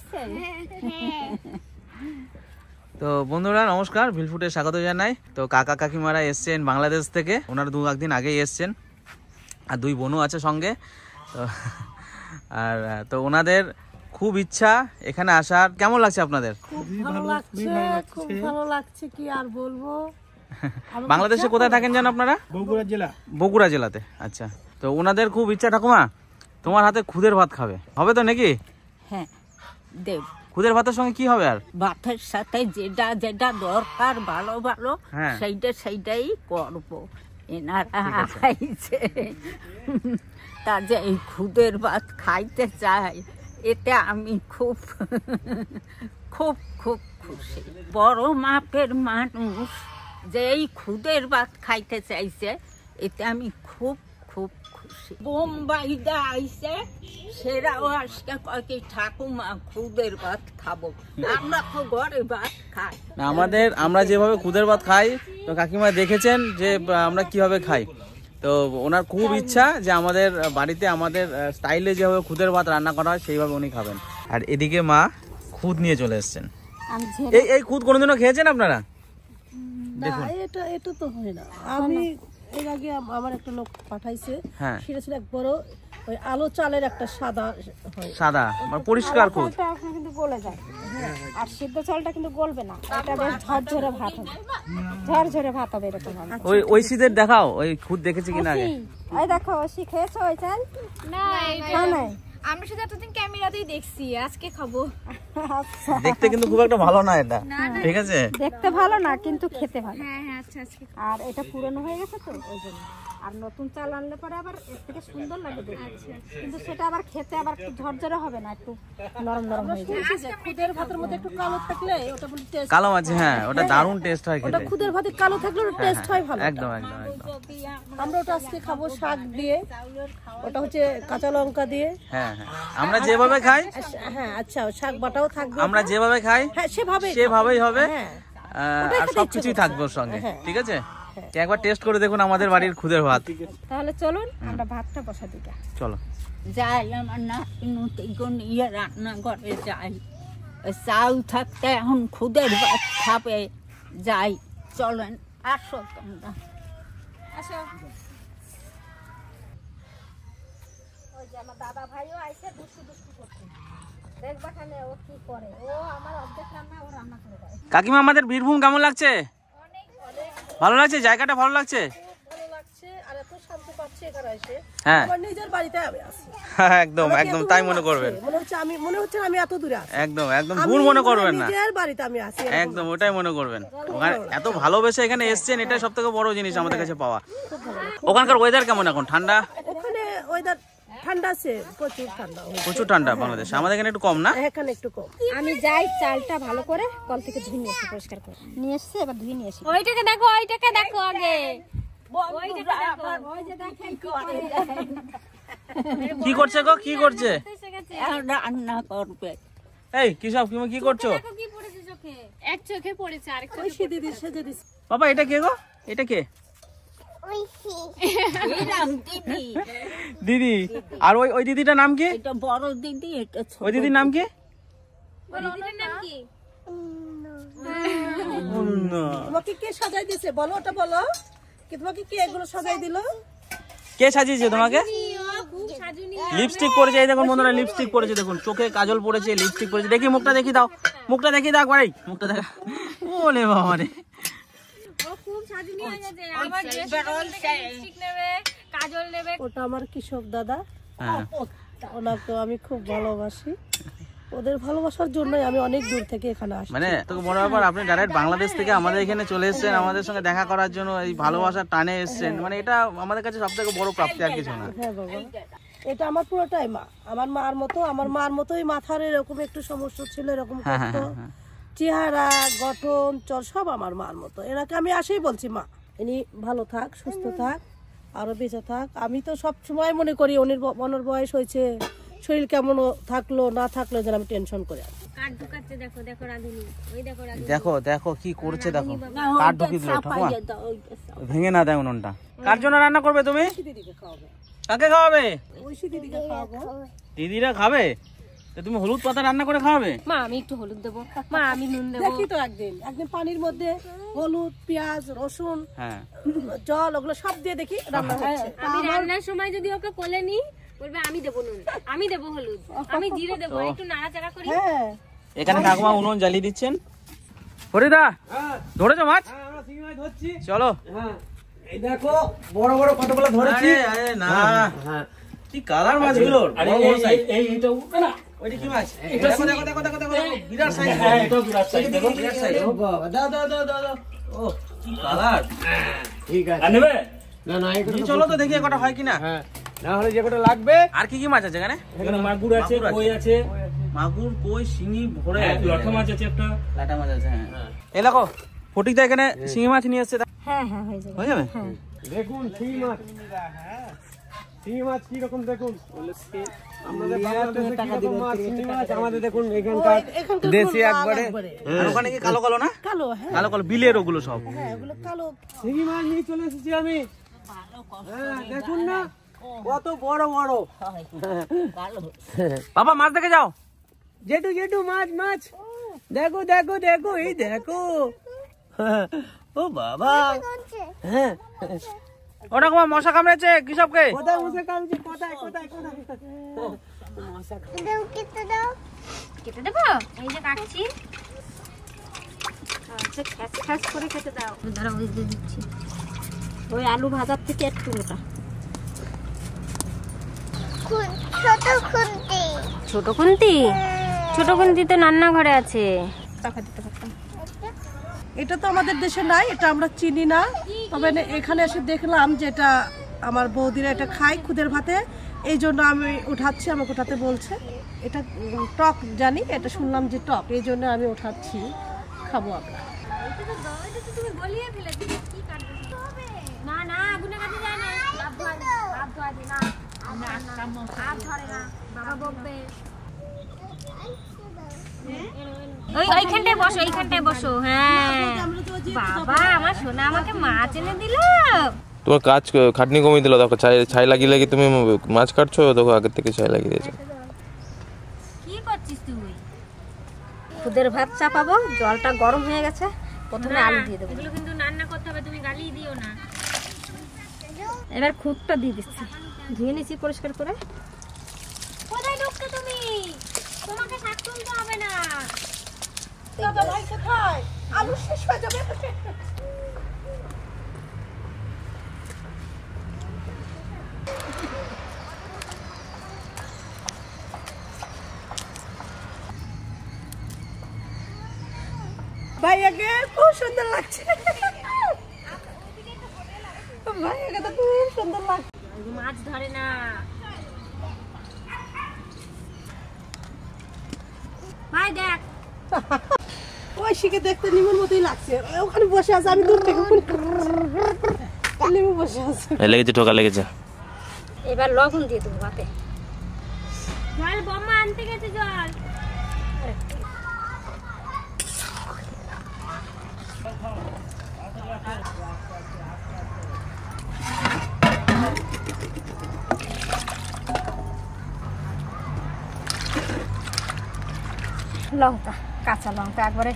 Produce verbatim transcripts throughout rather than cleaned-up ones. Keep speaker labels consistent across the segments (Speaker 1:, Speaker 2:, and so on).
Speaker 1: তো বন্ধুরা নমস্কার, ভিলফুটে স্বাগত জানাই। তো কাকা কাকিমারা এসছেন বাংলাদেশ থেকে, ওনারা দু একদিন আগেই এসছেন, আর দুই বোনও আছে সঙ্গে। তো আর তো ওনাদের খুব ইচ্ছা এখানে আসার। কেমন লাগছে আপনাদের?
Speaker 2: খুব ভালো লাগছে, খুব ভালো লাগছে, কি আর বলবো।
Speaker 1: বাংলাদেশে কোথায় থাকেন জান আপনারা?
Speaker 3: বগুড়া জেলা।
Speaker 1: বগুড়া জেলাতে, আচ্ছা। তো ওনাদের খুব ইচ্ছা ঠাকুমা তোমার হাতে খুদের ভাত খাবে, হবে তো নাকি?
Speaker 4: হ্যাঁ দেব।
Speaker 1: খুদের ভাতের সঙ্গে কি হবে? আর
Speaker 4: ভাতের সাথে যেটা যেটা দরকার ভালো ভালো
Speaker 1: হ্যাঁ।
Speaker 4: সেইটা সেইটাই করবো। এনারা আইছে তা যে এই খুদের ভাত খাইতে চাই, এতে আমি খুব খুব খুব খুশি। বড় মাপের মানুষ যে এই খুদের ভাত খাইতে চাইছে, এতে আমি খুব খুব খুশি। বোম্বাইদা আইছে, সেরাও আজকে কয় কি ঠাকুমা খুদের ভাত খাবো। আমরা তো ঘরে ভাত খাই।
Speaker 1: আমাদের আমরা যেভাবে খুদের ভাত খাই, তো কাকিমা দেখেছেন যে আমরা কিভাবে খাই। তো ওনার খুব ইচ্ছা যে আমাদের বাড়িতে আমাদের স্টাইলে যেভাবে খুদের ভাত রান্না করা হয় সেইভাবে উনি খাবেন। আর এদিকে মা খুদ নিয়ে চলে এসছেন। এই এই খুদ কোনোদিনও খেয়েছেন আপনারা?
Speaker 2: দেখুন, এটা এটা তো হয় না। আমি এর আগে আমার একটা লোক পাঠাইছে,
Speaker 1: হ্যাঁ,
Speaker 2: সেটা ছিল এক বড় ওই আলো চালের একটা সাদা হয়,
Speaker 1: সাদা মানে পরিষ্কার খুদ।
Speaker 5: কিন্তু গলে যায়, আর সিদ্ধ চালটা কিন্তু গলবে না, এটা বেশ ঝরঝরে ভাত হবে, ঝরঝরে ভাত হবে এরকম হবে।
Speaker 1: ওই ওই শীতের দেখাও, ওই খুদ দেখেছি কিনা আগে?
Speaker 5: এই দেখো ওসি খেয়েছো ওই চাল?
Speaker 6: না,
Speaker 5: খাও নাই।
Speaker 6: আমরা শুধু এতদিন ক্যামেরাতেই দেখছি, আজকে খাবো।
Speaker 1: দেখতে কিন্তু খুব একটা ভালো না এটা, ঠিক আছে?
Speaker 5: দেখতে ভালো না কিন্তু খেতে ভালো।
Speaker 6: হ্যাঁ হ্যাঁ, আচ্ছা আজকে।
Speaker 5: আর এটা পুরনো হয়ে গেছে তো ওই জন্য, আর নতুন চাল আনলে পরে আবার এর থেকে সুন্দর লাগে দেখতে, কিন্তু সেটা আবার খেতে আবার একটু ঝরঝরে হবে না, একটু নরম নরম হয়ে যায়।
Speaker 2: খুদের ভাতের মধ্যে একটু কালো থাকলে ওটা বলি টেস্ট,
Speaker 1: কালো আছে, হ্যাঁ ওটা দারুণ টেস্ট হয়
Speaker 2: ওটা
Speaker 1: খেতে।
Speaker 2: খুদের ভাতে কালো থাকলে ওটা টেস্ট হয় ভালো।
Speaker 1: একদম একদম একদম।
Speaker 2: আমরা ওটা আজকে খাবো শাক দিয়ে, ওটা হচ্ছে কাঁচা লঙ্কা দিয়ে।
Speaker 1: হ্যাঁ হ্যাঁ, আমরা যেভাবে খাই,
Speaker 2: হ্যাঁ আচ্ছা, শাক বাটাও থাকবে,
Speaker 1: আমরা যেভাবে খাই
Speaker 2: হ্যাঁ সেভাবে
Speaker 1: সেভাবেই হবে।
Speaker 2: হ্যাঁ,
Speaker 1: আর সবকিছুই থাকবে ওর সঙ্গে, ঠিক আছে? একবার টেস্ট করে দেখুন আমাদের বাড়ির খুদের ভাত।
Speaker 5: তাহলে চলুন আমরা ভাতটা বসা দিই।
Speaker 1: চলো
Speaker 4: যাই আমার নাতিগুলো নিয়ে রান্নাঘরে যাই। চাল থাকতে এখন খুদের ভাত খাবে, যাই চলেন। আসো তোমরা,
Speaker 6: আসো।
Speaker 5: ওই যে আমার দাদা ভাইও আইছে দুষ্টু দুষ্টু করতে, দেখবা খানে ও কি করে। ও আমার অর্ধেক রান্না ও রান্না করে দেয়।
Speaker 1: কাকিমা আমাদের বীরভূম কেমন লাগছে? ভালো লাগছে, জায়গাটা ভালো লাগছে।
Speaker 2: ভালো লাগছে, আর এত শান্তি পাচ্ছি এখানে এসে।
Speaker 1: হ্যাঁ
Speaker 2: আমার নিজের বাড়িতে আমি আছি,
Speaker 1: একদম একদম তাই মনে করবেন।
Speaker 2: মনে হচ্ছে আমি মনে হচ্ছে আমি এত দূরে আছি,
Speaker 1: একদম একদম দূর মনে করবেন না,
Speaker 2: নিজের বাড়িতে আমি আছি,
Speaker 1: একদম ওটাই মনে করবেন। ওখানে এত ভালোবেসে এখানে এসছেন, এটাই সব থেকে বড় জিনিস আমাদের কাছে পাওয়া। ওখানকার ওয়েদার কেমন এখন? ঠান্ডা?
Speaker 2: ওখানে ওয়েদার ঠান্ডা আছে, প্রচুর ঠান্ডা,
Speaker 1: প্রচুর ঠান্ডা বাংলাদেশে, আমাদের এখানে একটু কম না?
Speaker 2: এখানে একটু কম।
Speaker 5: আমি যাই চালটা ভালো করে কল থেকে ধুয়ে নিয়ে এসে পরিষ্কার করে নিয়ে এসছে, এবার ধুয়ে নিয়ে এসে।
Speaker 6: ওইটাকে দেখো, ওইটাকে দেখো আগে।
Speaker 1: কি করছে গো, কি করছে?
Speaker 4: রান্না করবে।
Speaker 1: এই কি সব, তুমি কি করছো?
Speaker 6: কি পড়েছে চোখে? এক চোখে পড়েছে, আরেক
Speaker 2: ওই সিদি দিদি সেজে দিছে।
Speaker 1: বাবা এটা কে গো? এটা কে?
Speaker 4: দিদি,
Speaker 1: দিদি। আর ওই ওই দিদিটার নাম কি?
Speaker 4: এটা বড় দিদি, এটা ছোট।
Speaker 1: ওই দিদির নাম কি?
Speaker 6: বলো, দিদির নাম কি?
Speaker 2: তোমাকে কে সাজাই দিয়েছে বলো, ওটা বলো, কি তোমাকে কে এগুলো সাজাই দিল?
Speaker 1: কে সাজিয়েছে তোমাকে?
Speaker 6: খুব সাজুনি।
Speaker 1: লিপস্টিক পরেছে, এই দেখুন বন্ধুরা, লিপস্টিক পরেছে, দেখুন চোখে কাজল পড়েছে, লিপস্টিক পরেছে। দেখি মুখটা দেখি দাও, মুখটা দেখি দাও একবার, এই মুখটা দেখা। ওলে বাবা রে,
Speaker 6: ও খুব সাজুনি হয়ে গেছে। আবার ড্রেস থেকে লিপস্টিক নেবে, কাজল নেবে।
Speaker 2: ওটা আমার কৃষক দাদা,
Speaker 1: হ্যাঁ
Speaker 2: ওনাকে আমি খুব ভালোবাসি, ওদের ভালোবাসার জন্যই আমি অনেক দূর থেকে এখানে আসি।
Speaker 1: মানে তোকে বড় ব্যাপার, আপনি ডাইরেক্ট বাংলাদেশ থেকে আমাদের এখানে চলে এসেছেন, আমাদের সঙ্গে দেখা করার জন্য, এই ভালোবাসার টানে এসেছেন, মানে এটা আমাদের কাছে সব থেকে বড় প্রাপ্তি, আর কিছু না।
Speaker 2: হ্যাঁ বাবা, এটা আমার পুরোটাই মা, আমার মার মতো, আমার মার মতোই মাথার এরকম একটু সমস্যা ছিল, এরকম করতো, চেহারা গঠন চল সব আমার মার মতো। এনাকে আমি আসেই বলছি মা ইনি ভালো থাক, সুস্থ থাক, আরো বেঁচে থাক। আমি তো সব সময় মনে করি উনির মনের বয়স হয়েছে, শরীর কেমন থাকলো না থাকলো যেন আমি টেনশন করে আছি।
Speaker 6: কাট ঢুকাচ্ছে, দেখো দেখো রাধুনি, ওই দেখো রাধুনি।
Speaker 1: দেখো দেখো কি করছে, দেখো কাঠ ঢুকি দিল ঠাকুমা, ভেঙে না দেয় উনুনটা। কার জন্য রান্না করবে তুমি?
Speaker 2: দিদিকে খাওয়াবো।
Speaker 1: কাকে খাওয়াবে?
Speaker 2: ঐশী দিদিকে খাওয়াবো।
Speaker 1: দিদিরা খাবে? তো তুমি হলুদ পাতা রান্না করে খাওয়াবে?
Speaker 6: মা আমি একটু হলুদ দেবো, মা আমি নুন দেবো।
Speaker 2: দেখি তো একদিন একদিন পানির মধ্যে হলুদ, পেঁয়াজ, রসুন,
Speaker 1: হ্যাঁ
Speaker 2: জল ওগুলো সব দিয়ে দেখি রান্না হচ্ছে।
Speaker 6: আমি রান্নার সময় যদি ওকে কোলে নিই বলবে আমি দেবো নুন, আমি দেবো হলুদ, আমি জিরে দেবো, একটু নাড়াচাড়া করি।
Speaker 2: হ্যাঁ
Speaker 1: এখানে ঠাকুমা উনুন জ্বালিয়ে দিচ্ছেন। হরিদা ধরেছো মাছ? চলো।
Speaker 3: এই দেখো বড় বড় কতগুলো ধরেছি।
Speaker 1: আরে আরে না, কি কালার মাছগুলো,
Speaker 3: আরে এই এই এইটা না,
Speaker 1: ওইটা কি মাছ? দেখো দেখো দেখো দেখো দেখো বিরাট সাইজ।
Speaker 3: হ্যাঁ এটা বিরাট সাইজ দেখো।
Speaker 1: বিরাট সাইজ। ও বাবা, দাও দাও দাও দাও দাও। ও কি কালার।
Speaker 3: ঠিক আছে। আর নেবে? না না এই
Speaker 1: নিয়ে চলো তো দেখি কটা হয় কিনা।
Speaker 3: হ্যাঁ না হলে যে কটা লাগবে।
Speaker 1: আর কি কি মাছ আছে এখানে?
Speaker 3: এখানে মাগুর আছে, কই আছে,
Speaker 1: মাগুর, কই, শিঙি ভরে আছে।
Speaker 3: লটা মাছ আছে একটা।
Speaker 1: লাটা মাছ আছে হ্যাঁ। এই দেখো ফটিকদা এখানে শিঙি মাছ নিয়ে এসেছে।
Speaker 5: হ্যাঁ হ্যাঁ হয়ে যাবে।
Speaker 1: হয়ে যাবে?
Speaker 3: দেখুন শিঙি মাছ। শিঙি মাছ কি রকম দেখুন। আমাদের বাংলাদেশে টাকা দিবেন মাছ, শিঙি মাছ আমাদের দেখুন এখানকার
Speaker 1: দেশি একবারে। আর ওখানে কি কালো কালো না?
Speaker 2: কালো, হ্যাঁ
Speaker 1: কালো কালো বিলের ওগুলো সব।
Speaker 2: হ্যাঁ ওগুলো কালো।
Speaker 3: শিঙি মাছ নিয়ে চলে এসেছি আমি। হ্যাঁ দেখুন না কত বড় বড়।
Speaker 1: বাবা মাছ দেখে যাও।
Speaker 3: জেঠু জেঠু মাছ মাছ দেখো দেখো দেখো এই দেখো। ও বাবা হ্যাঁ
Speaker 1: ওটা তোমার মশা কামড়েছে কৃষককে।
Speaker 3: কোথায় মশা কামড়েছে? কোথায় কোথায় কোথায়? মশা
Speaker 6: কেটে দেবো, এই যে কাটছি। আচ্ছা খ্যাস খ্যাস করে কেটে দাও। দাঁড়াও ওই দিয়ে দিচ্ছি।
Speaker 5: ওই আলু ভাজার থেকে একটু মোটা।
Speaker 6: ছোট খুন্তি, ছোট খুন্তি তো রান্নাঘরে আছে। টাকা দিতে পারতাম।
Speaker 2: এটা তো আমাদের দেশে নাই, এটা আমরা চিনি না। তবে না- এখানে এসে দেখলাম যে এটা আমার বৌদিরা এটা খায় খুদের ভাতে, এই জন্য আমি উঠাচ্ছি, আমাকে উঠাতে বলছে। এটা উম, টক জানি, এটা শুনলাম যে টক, এই জন্য আমি উঠাচ্ছি, খাবো আমরা।
Speaker 6: তুমি গলিয়ে ফেলে দিলে কি কাটবে? না না আগুনে কাটে যায় না। হাত ধোয়া দি, হাত ধোয়া দি না। হাত ধরে না, বাবা বকবে। ওই ওইখানটায় বসো, এইখানটায় বসো। হ্যাঁ বাবা আমার সোনা আমাকে মাছ এনে দিল।
Speaker 7: তোমার কাজ খাটনি কমিয়ে দিল, দেখো ছাই ছাই লাগিয়ে লাগিয়ে তুমি মাছ কাটছো, দেখো আগের থেকে ছাই লাগিয়ে দিয়েছো।
Speaker 6: কি করছিস তুই?
Speaker 5: খুদের ভাত চাপাবো, জলটা গরম হয়ে গেছে, প্রথমে আলু দিয়ে দেবো।
Speaker 6: এগুলো কিন্তু রান্না করতে হবে, তুমি গালি দিও না।
Speaker 5: এবার খুদটা দিয়ে দিচ্ছি, ধুয়ে নিচ্ছি পরিষ্কার করে।
Speaker 6: কোথায় ঢুকছো তুমি? তোমাকে শাক তুলতে হবে না।
Speaker 2: দাদা ভাই কোথায়? আলু শেষ হয়ে যাবে। ভাইয়াকে খুব সুন্দর লাগছে। ভাইয়াকে তো খুব সুন্দর লাগছে।
Speaker 6: মাছ ধরে না। ভাই দেখ
Speaker 2: ওই শিখে দেখতে নিমুর মতোই লাগছে। ওখানে বসে আছে, আমি দূর থেকে নিমু বসে আছে।
Speaker 7: লেগেছে, ঠোকা লেগেছে।
Speaker 5: এবার লবণ দিয়ে দেবো ভাতে।
Speaker 6: জল বোমা আনতে গেছে জল।
Speaker 5: লঙ্কা, কাঁচা লঙ্কা একবারে।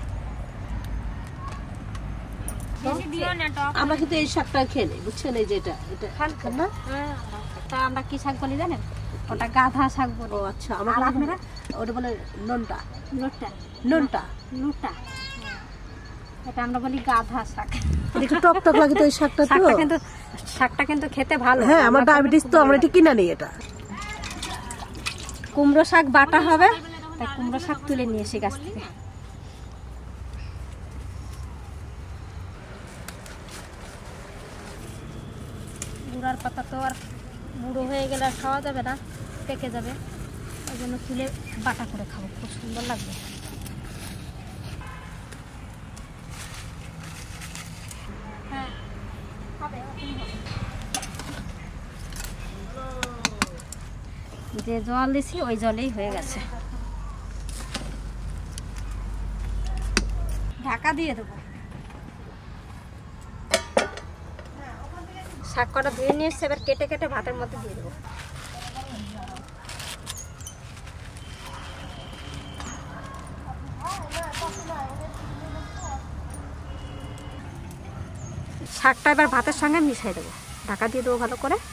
Speaker 6: বেশি দিও না টক।
Speaker 2: আমরা কিন্তু এই শাকটা খেয়ে নেই, বুঝছেন? এই যে এটা এটা খান না।
Speaker 5: তা আমরা কি শাক বলি জানেন? ওটা গাধা শাক বলি।
Speaker 2: ও আচ্ছা, আমরা
Speaker 5: আর আপনারা?
Speaker 2: ওটা বলে নন্টা।
Speaker 5: লোটা,
Speaker 2: নন্টা
Speaker 5: লুটা, এটা আমরা বলি গাধা শাক।
Speaker 2: একটু টক টক লাগে তো এই শাকটা। তো
Speaker 5: শাকটা কিন্তু শাকটা কিন্তু খেতে ভালো।
Speaker 2: হ্যাঁ, আমার ডায়াবেটিস তো, আমরা এটা কিনা নেই। এটা
Speaker 5: কুমড়ো শাক বাটা হবে, তাই কুমড়ো শাক তুলে নিয়ে এসে গাছ থেকে। গুঁড়ার পাতা তো আর বুড়ো হয়ে গেলে আর খাওয়া যাবে না, পেকে যাবে, ওই জন্য তুলে বাটা করে খাবো, খুব সুন্দর লাগবে। হ্যাঁ হবে, যে জল দিছি ওই জলেই হয়ে গেছে। ঢাকা দিয়ে দেবো। শাক কটা ধুয়ে নিয়ে এসছে, এবার কেটে কেটে ভাতের মধ্যে দিয়ে দেবো। শাকটা এবার ভাতের সঙ্গে মিশিয়ে দেবো, ঢাকা দিয়ে দেবো ভালো করে,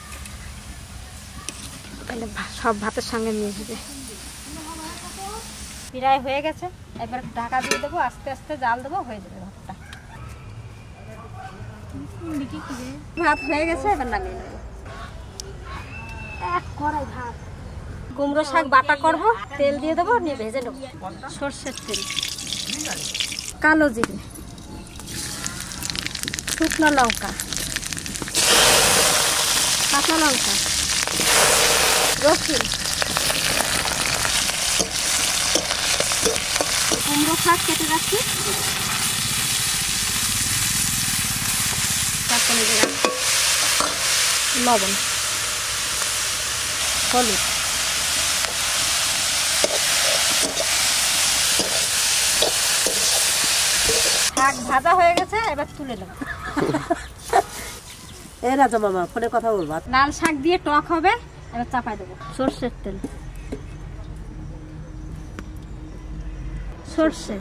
Speaker 5: তাহলে সব ভাতের সঙ্গে মিশবে। প্রায় হয়ে গেছে, এবার ঢাকা দিয়ে দেবো, আস্তে আস্তে জাল দেবো, হয়ে যাবে ভাতটা। ভাত হয়ে গেছে, এবার নামিয়ে নেবো। এক কড়াই ভাত। কুমড়ো শাক বাটা করবো, তেল দিয়ে দেবো, নিয়ে ভেজে নেবো। সর্ষের তেল, কালো জিরে, শুকনো লঙ্কা, কাঁচা লঙ্কা, রসুন, কুমড়ো শাক কেটে রাখছি, লবণ, হলুদ, শাক ভাজা হয়ে গেছে, এবার তুলে নেব।
Speaker 2: এ রাজা মামা ফোনে কথা বলবা।
Speaker 5: লাল শাক দিয়ে টক হবে, এবার চাপাই দেবো। সর্ষের তেল, সর্ষে,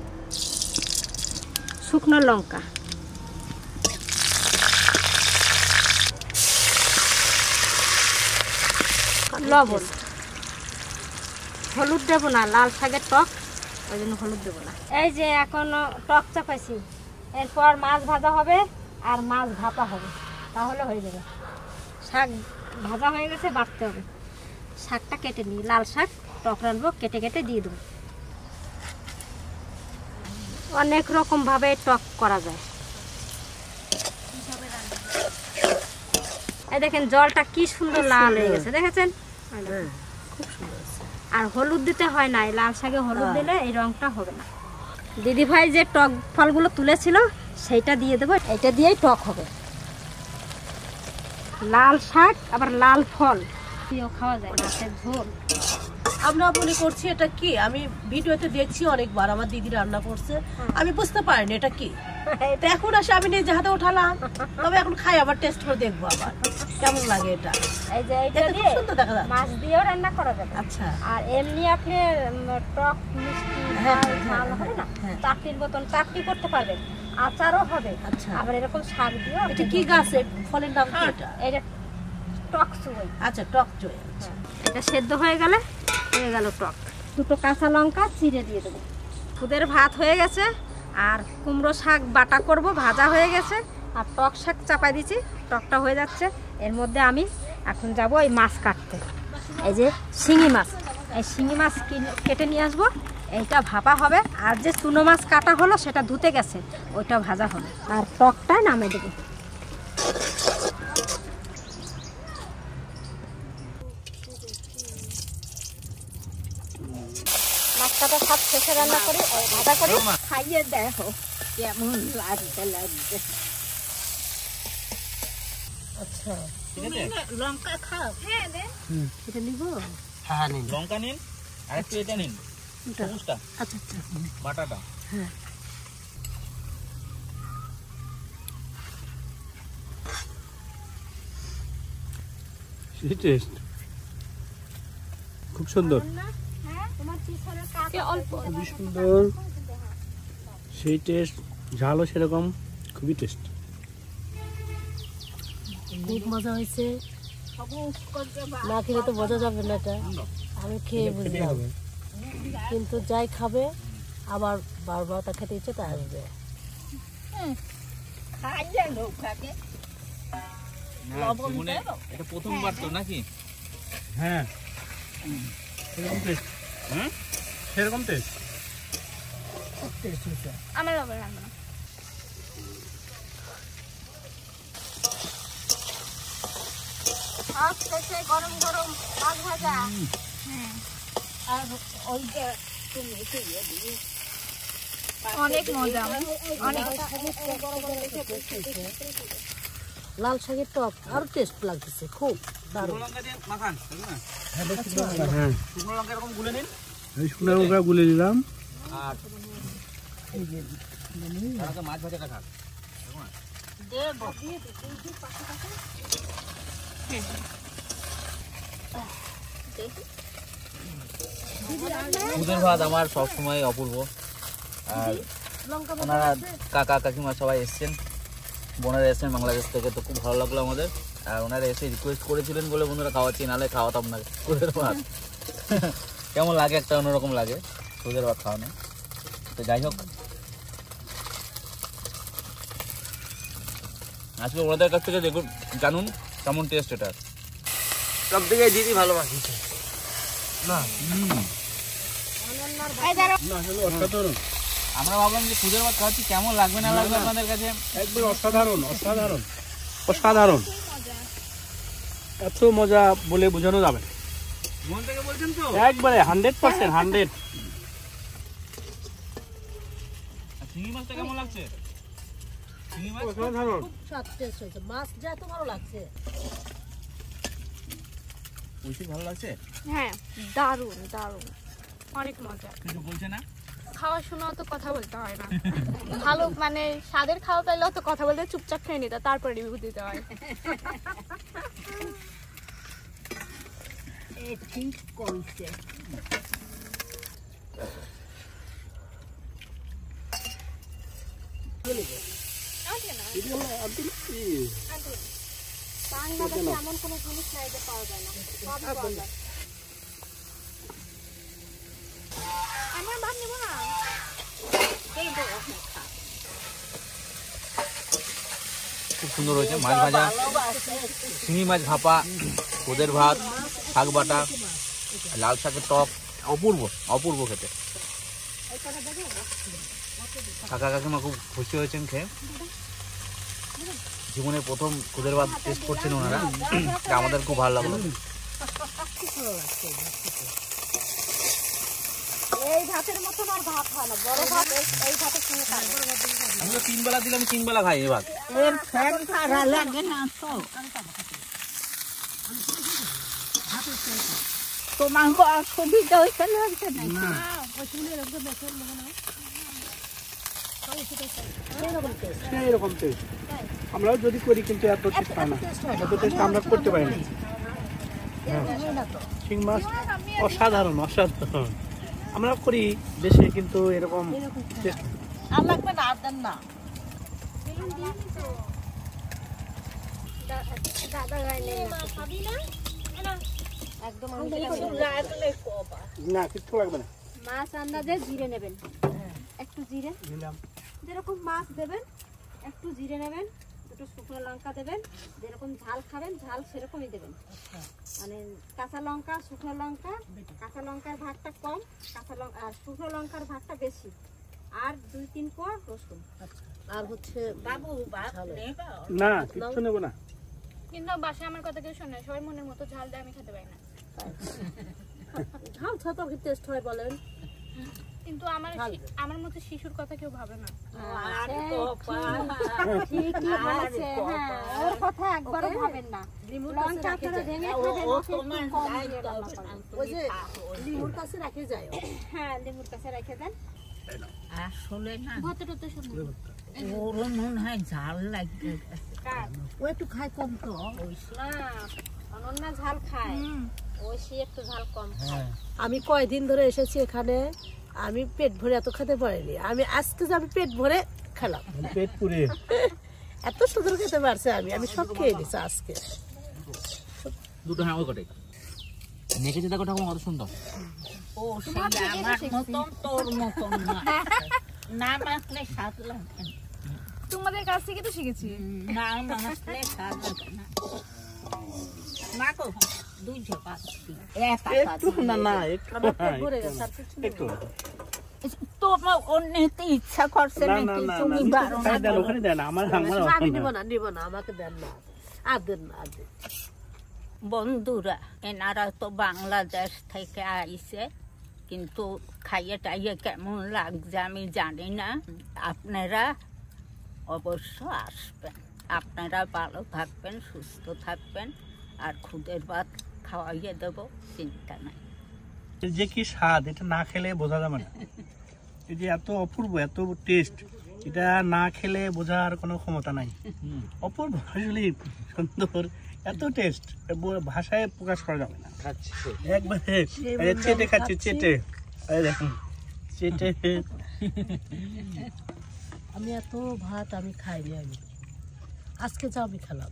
Speaker 5: শুকনো লঙ্কা, লবণ, হলুদ দেবো না, লাল শাকের টক, ওই জন্য হলুদ দেবো না। এই যে এখন টক চাপাইছি, এরপর মাছ ভাজা হবে আর মাছ ভাপা হবে, তাহলে হয়ে যাবে। শাক ভাজা হয়ে গেছে, বাটতে হবে। শাকটা কেটে নিই, লাল শাক টক রানবো, কেটে কেটে দিয়ে দেবো। অনেক রকম ভাবে টক করা যায়। এই দেখেন জলটা কি সুন্দর লাল হয়ে গেছে, দেখেছেন? খুব সুন্দর। আর হলুদ দিতে হয় না, লাল শাকে হলুদ দিলে এই রংটা হবে না। দিদি ভাই যে টক ফলগুলো তুলেছিল সেইটা দিয়ে দেবো, এটা দিয়েই টক হবে। লাল শাক আবার লাল ফল দিয়েও খাওয়া যায়, মাছের ঝোল।
Speaker 2: আমরা মনে করছি এটা কি, আমি ভিডিওতে দেখছি অনেকবার আমার দিদি রান্না করছে, আমি বুঝতে পারিনি এটা কি। তো এখন আসে আমি নিজে হাতে উঠালাম, তবে এখন খাই, আবার টেস্ট করে দেখবো আবার কেমন লাগে এটা।
Speaker 5: এই যে এটা
Speaker 2: এটা খুব
Speaker 5: দিয়ে
Speaker 2: সুন্দর দেখা যাচ্ছে।
Speaker 5: মাছ দিয়েও রান্না করা যাবে।
Speaker 2: আচ্ছা,
Speaker 5: আর এমনি আপনি উম, টক মিষ্টি
Speaker 2: হ্যাঁ,
Speaker 5: ঝাল
Speaker 2: হ্যাঁ,
Speaker 5: ঝাল হবে না,
Speaker 2: হ্যাঁ।
Speaker 5: চাটনির মতন চাটনি করতে পারবেন, আচারও হবে।
Speaker 2: আচ্ছা।
Speaker 5: আবার এরকম শাক দিয়েও
Speaker 2: এটা কি গাছ, এর ফলের নাম কি এটা?
Speaker 5: এটা টক চুই।
Speaker 2: আচ্ছা, টক চই। আচ্ছা,
Speaker 5: এটা সেদ্ধ হয়ে গেলে হয়ে গেল টক। দুটো কাঁচা লঙ্কা চিড়ে দিয়ে দেবো। খুদের ভাত হয়ে গেছে, আর কুমড়ো শাক বাটা করব, ভাজা হয়ে গেছে, আর টক শাক চাপাই দিচ্ছি, টকটা হয়ে যাচ্ছে। এর মধ্যে আমি এখন যাব এই মাছ কাটতে। এই যে শিঙি মাছ, এই শিঙি মাছ কিনে কেটে নিয়ে আসবো, এইটা ভাপা হবে। আর যে চুনো মাছ কাটা হলো সেটা ধুতে গেছে, ওইটা ভাজা হবে। আর টকটা নামিয়ে দেবো। মাছটা সব শেষে রান্না করি, ভাজা করি, খাইয়ে দেখো কেমন লাগতে লাগবে।
Speaker 2: আচ্ছা,
Speaker 5: লঙ্কা খাও? হ্যাঁ, এটা নিব।
Speaker 3: হ্যাঁ নিন,
Speaker 1: লঙ্কা নিন, আর একটু এটা নিন, সবুজটা,
Speaker 2: আচ্ছা, আচ্ছা,
Speaker 1: বাটাটা।
Speaker 2: হ্যাঁ।
Speaker 3: সেই টেস্ট খুব সুন্দর, খুবই সুন্দর, সেই টেস্ট, ঝালও সেরকম, খুবই টেস্ট।
Speaker 2: খুব মজা হয়েছে, না খেলে তো বোঝা যাবে না এটা, আমি খেয়ে বুঝলাম। কিন্তু যাই খাবে আবার বারবার তা খেতে ইচ্ছে তা আসবে।
Speaker 1: এটা প্রথমবার তো নাকি?
Speaker 3: হ্যাঁ, সেরকম টেস্ট। হ্যাঁ, সেরকম টেস্ট।
Speaker 6: আমার বাবা রান্না
Speaker 5: গরম গরম মাছ ভাজা, আর ওই যে
Speaker 6: অনেক মজা, অনেক।
Speaker 2: লাল শাকের টক আরো টেস্ট লাগতেছে, খুব দারুণ।
Speaker 3: হ্যাঁ,
Speaker 1: শুকনো লঙ্কা এরকম গুলে নিন,
Speaker 3: এই শুকনো লঙ্কা গুলে দিলাম।
Speaker 1: আর মাছ ভাজাটা খান। খুদের ভাত আমার সবসময় অপূর্ব। আর ওনারা কাকা কাকিমা সবাই এসছেন, বোনেরা এসেছেন বাংলাদেশ থেকে, তো খুব ভালো লাগলো আমাদের। আর ওনারা এসে রিকোয়েস্ট করেছিলেন বলে বন্ধুরা খাওয়াচ্ছি, নাহলে খাওয়াতাম না খুদের ভাত। কেমন লাগে, একটা অন্যরকম লাগে খুদের ভাত খাওয়ানো। তো যাই হোক, আজকে ওনাদের কাছ থেকে দেখুন, জানুন কেমন টেস্ট এটা।
Speaker 3: সব থেকে দিদি ভালো মাখিয়েছে না।
Speaker 1: আমরা ভাবলাম যে খুদের ভাত খাওয়াচ্ছি, কেমন লাগবে না লাগবে আপনাদের কাছে।
Speaker 3: একবার অসাধারণ অসাধারণ অসাধারণ, এত মজা বলে বোঝানো যাবে না।
Speaker 1: মন থেকে বলছেন তো?
Speaker 3: একবারে হান্ড্রেড পার্সেন্ট হান্ড্রেড।
Speaker 1: চিংড়ি মাছটা কেমন লাগছে? চিংড়ি মাছ
Speaker 3: অসাধারণ।
Speaker 2: স্বাদ টেস্ট হয়েছে, মাছ যা এত ভালো লাগছে।
Speaker 1: বেশি ভালো লাগছে?
Speaker 6: হ্যাঁ, দারুণ দারুণ, অনেক মজা।
Speaker 1: কিছু বলছে না?
Speaker 6: খাওয়ার সময় অত কথা বলতে হয় না, ভালো মানে স্বাদের খাওয়া পাইলে অত কথা বলতে চুপচাপ খেয়ে নিতে, তারপরে রিভিউ দিতে হয়।
Speaker 4: ঠিক করছে।
Speaker 6: বাংলাদেশে এমন কোনো জিনিস নাই যে পাওয়া যায় না, সবই পাওয়া যায়। আমার ভাত নেবো না।
Speaker 1: খুব সুন্দর হয়েছে, মাছ ভাজা, শিঙি মাছ ভাপা, খুদের ভাত, শাক বাটা, লাল শাকের টক, অপূর্ব অপূর্ব খেতে। কাকা কাকিমা খুব খুশি হয়েছেন খেয়ে, জীবনে প্রথম খুদের ভাত টেস্ট করছেন ওনারা, আমাদের খুব ভালো লাগলো।
Speaker 5: এই ভাতের মতন আর ভাত হয় না, বড় ভাত এই ভাতের সঙ্গে খাবে।
Speaker 1: আমি তো তিন বেলা দিলাম, তিন বেলা খাই এই ভাত।
Speaker 4: এর ফ্যান খারা লাগে না তো? তোমার অসুবিধা হয়েছে লাগছে না?
Speaker 3: এইরকম টেস্ট আমরাও যদি করি, কিন্তু এত টেস্ট হয় না, এত টেস্ট আমরা করতে পারি না। শিং মাছ অসাধারণ অসাধারণ, আমরা করি দেশে, কিন্তু এরকম টেস্ট
Speaker 2: আর লাগবে না, আর দেন না।
Speaker 6: দাদা গায়ে নেই না, খাবি না?
Speaker 2: একদম
Speaker 3: না, কিচ্ছু লাগবে না।
Speaker 6: মাছ আন্দাজে জিরে নেবেন, একটু জিরে, যেরকম মাছ দেবেন একটু জিরে নেবেন, দুটো শুকনো লঙ্কা দেবেন, যেরকম ঝাল খাবেন ঝাল সেরকমই দেবেন। মানে কাঁচা লঙ্কা, শুকনো লঙ্কা, কাঁচা লঙ্কার ভাগটা কম, কাঁচা লঙ্কা আর শুকনো লঙ্কার ভাগটা বেশি, আর দুই তিন কোয়া রসুন।
Speaker 2: আর হচ্ছে
Speaker 4: বাবু
Speaker 3: না, কিচ্ছু নেবো না।
Speaker 6: কিন্তু বাসায় আমার কথা কেউ শোনে, সবাই মনের মতো ঝাল দেয়, আমি খেতে পারি না।
Speaker 2: ঝাল ছাড়া তো টেস্ট হয় বলেন।
Speaker 6: কিন্তু আমার আমার মতো শিশুর কথা কেউ ভাবে না।
Speaker 5: ঠিকই বলেছে, হ্যাঁ, ওর কথা একবারও ভাবেন না। লঙ্কা আপনারা ভেঙে খাবেন, ওকে একটু কম দিয়ে রান্না করবেন।
Speaker 2: ওই যে লিমুর কাছে রাখে যায়।
Speaker 6: হ্যাঁ, লেবুর কাছে রেখে দেন।
Speaker 4: আসলে না,
Speaker 6: ভতে টতে শুনুন।
Speaker 4: ওর মনে হয় ঝাল লাগবে।
Speaker 2: ও একটু খায় কম তো।
Speaker 6: না, অনন্যা ঝাল খায়, ওই সে একটু ঝাল কম খায়।
Speaker 2: আমি কয়দিন ধরে এসেছি এখানে, আমি পেট ভরে এত খেতে পারিনি। আমি আজকে যে আমি পেট ভরে খেলাম,
Speaker 3: পেট পুরে
Speaker 2: এত সুন্দর খেতে পারছে। আমি আমি সব খেয়ে নিচ্ছি আজকে।
Speaker 1: দুটো হ্যাঁ ওই কটাই নেকেছে, দেখো ঠাকুমা কত সুন্দর।
Speaker 4: ও সেই আমার মতন তোর মতন না, না মাখলে স্বাদ লাগে না।
Speaker 6: তোমাদের কাছ থেকে তো শিখেছি।
Speaker 4: না মাখলে স্বাদ লাগে না। মাখো দুইটা পাচ্ছি,
Speaker 3: একটু না না একটু
Speaker 2: ভরে গেছে আর কিছু নেই।
Speaker 3: একটু
Speaker 4: তোমার অন্যতে ইচ্ছা করছে
Speaker 3: না না
Speaker 4: নাকি?
Speaker 3: না
Speaker 4: তুমি
Speaker 3: না,
Speaker 4: বারো
Speaker 3: ওখানে দেন, ওখানে দেন, আমার আমার
Speaker 2: আমি নিব না, নিব না, আমাকে দেন না, আর দেন না, আর দেন।
Speaker 4: বন্ধুরা, এনারা তো বাংলাদেশ থেকে আইছে, কিন্তু খাইয়ে টাইয়ে কেমন লাগছে আমি জানি না। আপনারা অবশ্য আসবেন, আপনারা ভালো থাকবেন, সুস্থ থাকবেন, আর খুদের ভাত খাওয়াইয়ে দেবো, চিন্তা নাই।
Speaker 3: যে কি স্বাদ, এটা না খেলে বোঝা যাবে না। এই যে এত অপূর্ব, এত টেস্ট, এটা না খেলে বোঝার কোনো ক্ষমতা নাই। অপূর্ব, আসলে সুন্দর, এত টেস্ট ভাষায় প্রকাশ করা যাবে না। একবারে এই চেটে খাচ্ছি, চেটে, এই দেখুন চেটে।
Speaker 2: আমি এত ভাত আমি খাইনি, আমি আজকে যা আমি খেলাম,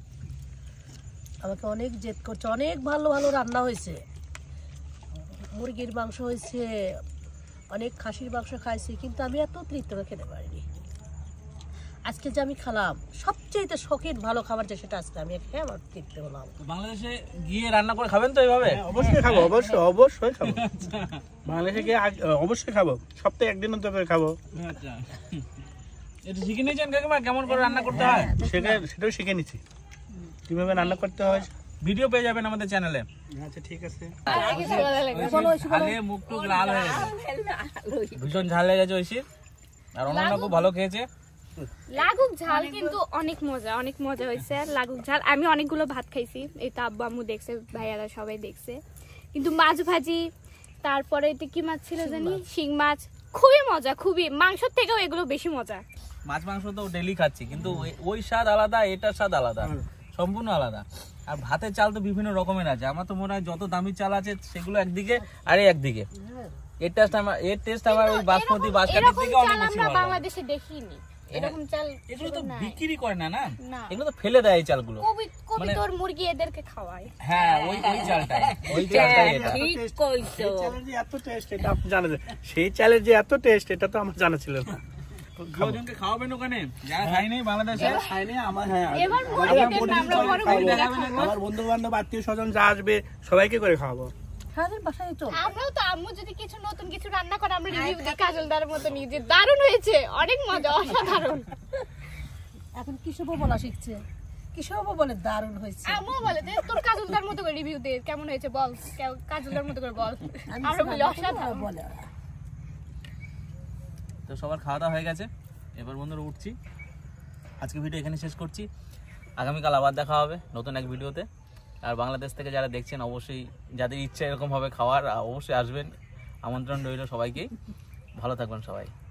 Speaker 2: আমাকে অনেক জেদ করছে, অনেক ভালো ভালো রান্না হয়েছে, মুরগির মাংস হয়েছে, অনেক খাসির মাংস খাইছি, কিন্তু আমি এত তৃপ্ত খেতে পারিনি। আজকে যে আমি খেলাম সবচেয়ে শখের ভালো খাবার যে সেটা আজকে আমি খেয়ে আমার তৃপ্ত হলাম।
Speaker 1: বাংলাদেশে গিয়ে রান্না করে খাবেন তো এইভাবে?
Speaker 3: অবশ্যই খাবো, অবশ্যই অবশ্যই খাবো। বাংলাদেশে গিয়ে আগ- অবশ্যই খাবো, সপ্তাহে একদিন তো করে খাবো।
Speaker 1: আচ্ছা, এটা শিখে নিয়েছেন কাকিমা কেমন করে রান্না করতে হয়?
Speaker 3: সেটা সেটাও শিখে নিচ্ছি কিভাবে রান্না করতে হয়।
Speaker 1: ভিডিও পেয়ে যাবেন আমাদের চ্যানেলে।
Speaker 3: আচ্ছা ঠিক আছে।
Speaker 1: আগে মুখ টুক লাল হয়ে গেছে, ভীষণ ঝাল লেগে গেছে ঐশীর, আর অনন্যা খুব ভালো খেয়েছে।
Speaker 8: লাগুক ঝাল কিন্তু অনেক মজা, অনেক মজা হয়েছে। লাগুক ঝাল আমি অনেকগুলো ভাত খাইছি, এই তো আব্বু আম্মু দেখছে, ভাইয়ারা সবাই দেখছে। কিন্তু মাছ ভাজি, তারপরে এটা কি মাছ ছিল জানি, শিং মাছ, খুবই মজা, খুবই মাংসের থেকেও এগুলো বেশি মজা।
Speaker 1: মাছ মাংস তো ডেলি খাচ্ছি, কিন্তু ওই- ওই স্বাদ আলাদা, এটার স্বাদ আলাদা, সম্পূর্ণ আলাদা। আর ভাতের চাল তো বিভিন্ন রকমের আছে, আমার তো মনে হয় যত দামি চাল আছে সেগুলো একদিকে আর এই একদিকে। এর টেস্ট আমার এর টেস্ট আমার ওই বাসমতি বাসকাটির
Speaker 8: এরকম
Speaker 1: থেকে অনেক
Speaker 8: চাল
Speaker 1: বেশি
Speaker 8: আমরা
Speaker 1: ভালো।
Speaker 8: বাংলাদেশে দেখিনি, এরকম চাল
Speaker 1: এগুলো তো
Speaker 8: নাই।
Speaker 1: বিক্রি করে না, না
Speaker 8: না।
Speaker 1: এগুলো তো ফেলে দেয় এই চালগুলো।
Speaker 8: কবি কবি
Speaker 1: মানে-
Speaker 8: তোর মুরগি এদেরকে খাওয়ায়।
Speaker 1: হ্যাঁ, ওই ওই চালটাই, ওই চালটাই এটা।
Speaker 4: ঠিক কইছো।
Speaker 3: সেই চালের যে এত টেস্ট এটা আপনি জানেন, সেই চালের যে এত টেস্ট এটা তো আমার জানা ছিল না।
Speaker 1: দুজনকে খাওয়াবেন ওখানে যারা খায়নি বাংলাদেশে।
Speaker 3: খাইনি আমার, হ্যাঁ
Speaker 8: এবার
Speaker 3: আমার
Speaker 8: মুরগিদের
Speaker 3: বন্ধু-
Speaker 8: আমরা বড়
Speaker 3: খাইনি।
Speaker 8: মুরগিরা খাবো।
Speaker 3: আমার বন্ধু বান্ধব আত্মীয় স্বজন যা আসবে সবাইকে করে খাওয়াবো।
Speaker 2: সারাদিন বাসায় চল।
Speaker 8: আমরাও তো আম্মু যদি কিছু নতুন কিছু রান্না করে আমরা রিভিউ দিই কাজলদার মতো নিজে, দারুণ হয়েছে, অনেক মজা, অসাধারণ।
Speaker 2: এখন কিশোর বলা শিখছে, কিশোর বলে দারুণ হয়েছে।
Speaker 8: আম্মু বলে যে তোর কাজলদার মতো করে রিভিউ দে, কেমন হয়েছে বল, কে- কাজলদার মতো করে বল। আমরা বলি অসাধারণ।
Speaker 2: বলে ওরা।
Speaker 1: তো সবার খাওয়া দাওয়া হয়ে গেছে, এবার বন্ধুরা উঠছি। আজকে ভিডিও এখানে শেষ করছি, আগামীকাল আবার দেখা হবে নতুন এক ভিডিওতে। আর বাংলাদেশ থেকে যারা দেখছেন অবশ্যই যাদের ইচ্ছা এরকম ভাবে খাওয়ার অবশ্যই আসবেন, আমন্ত্রণ রইল সবাইকে। ভালো থাকবেন সবাই।